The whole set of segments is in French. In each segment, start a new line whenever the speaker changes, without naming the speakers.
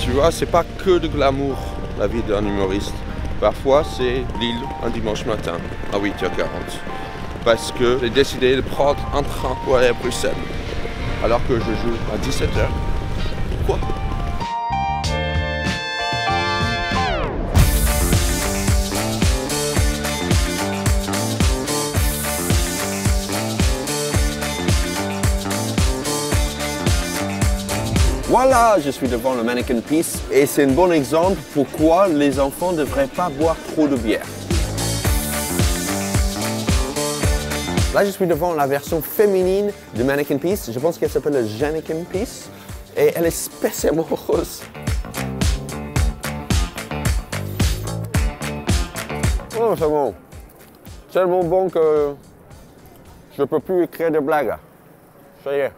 Tu vois, c'est pas que de glamour, la vie d'un humoriste. Parfois, c'est Lille un dimanche matin à 8h40. Parce que j'ai décidé de prendre un train pour aller à Bruxelles. Alors que je joue à 17h. Pourquoi ? Voilà, je suis devant le Mannequin Peace et c'est un bon exemple pourquoi les enfants ne devraient pas boire trop de bière. Là, je suis devant la version féminine du Mannequin Peace. Je pense qu'elle s'appelle le Jannequin Peace et elle est spécialement rose. Oh, c'est bon. Tellement bon que je ne peux plus écrire de blagues. Ça y est.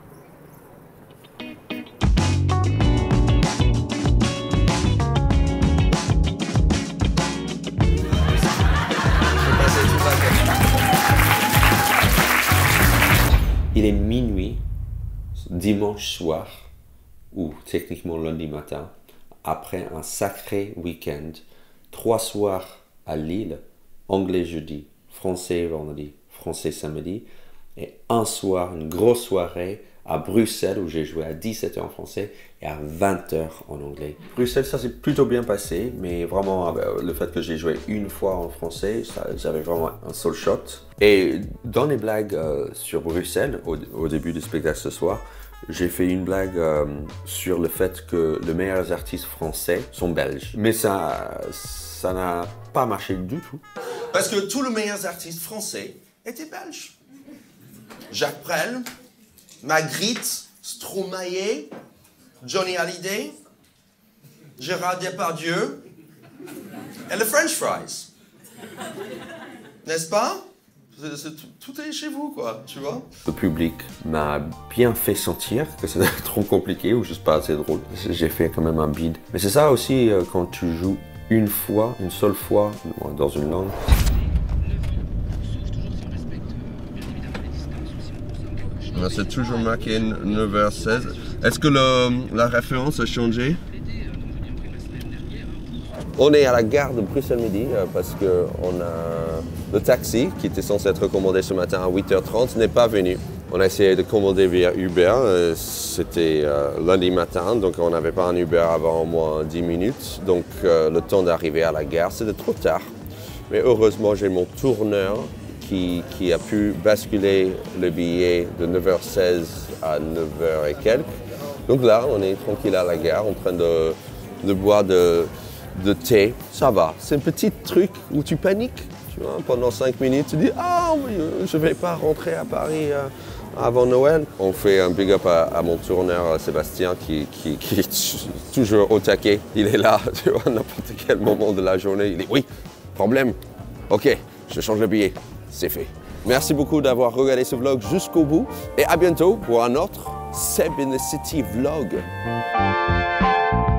Il est minuit, dimanche soir, ou techniquement lundi matin, après un sacré week-end, 3 soirs à Lille, anglais jeudi, français vendredi, français samedi, et un soir, une grosse soirée à Bruxelles où j'ai joué à 17h en français et à 20h en anglais. Bruxelles, ça s'est plutôt bien passé, mais vraiment le fait que j'ai joué une fois en français, j'avais vraiment un seul shot. Et dans les blagues sur Bruxelles, au début du spectacle ce soir, j'ai fait une blague sur le fait que les meilleurs artistes français sont belges. Mais ça n'a pas marché du tout. Parce que tous les meilleurs artistes français étaient belges. Jacques Brel, Magritte, Stromae, Johnny Hallyday, Gérard Depardieu et les French fries. N'est-ce pas? Tout est chez vous, quoi, tu vois. Le public m'a bien fait sentir que c'était trop compliqué ou juste pas assez drôle. J'ai fait quand même un bide. Mais c'est ça aussi quand tu joues une seule fois dans une langue. C'est toujours marqué 9h16. Est-ce que la référence a changé? On est à la gare de Bruxelles-Midi parce qu'on a le taxi qui était censé être commandé ce matin à 8h30 n'est pas venu. On a essayé de commander via Uber, c'était lundi matin, donc on n'avait pas un Uber avant au moins 10 minutes. Donc le temps d'arriver à la gare, c'était trop tard. Mais heureusement, j'ai mon tourneur qui a pu basculer le billet de 9h16 à 9h et quelques. Donc là, on est tranquille à la gare en train de boire de thé. Ça va, c'est un petit truc où tu paniques. Tu vois, pendant 5 minutes, tu dis « Ah, je ne vais pas rentrer à Paris avant Noël ». On fait un big up à mon tourneur Sébastien qui est toujours au taquet. Il est là, tu vois, à n'importe quel moment de la journée. Il dit « Oui, problème, ok, je change le billet ». C'est fait. Merci beaucoup d'avoir regardé ce vlog jusqu'au bout et à bientôt pour un autre Seb in the City vlog.